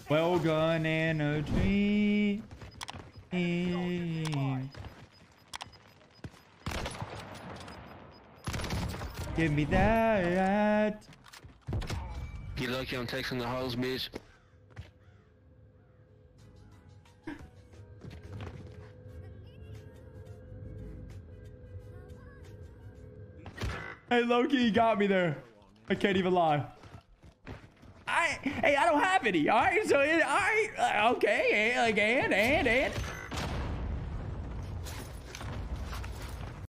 Well gun and a tree. Give me that. You lucky I'm texting the hoes, bitch. Hey, Loki, you got me there. I can't even lie. Hey, I don't have any. All right, so all right, okay, and.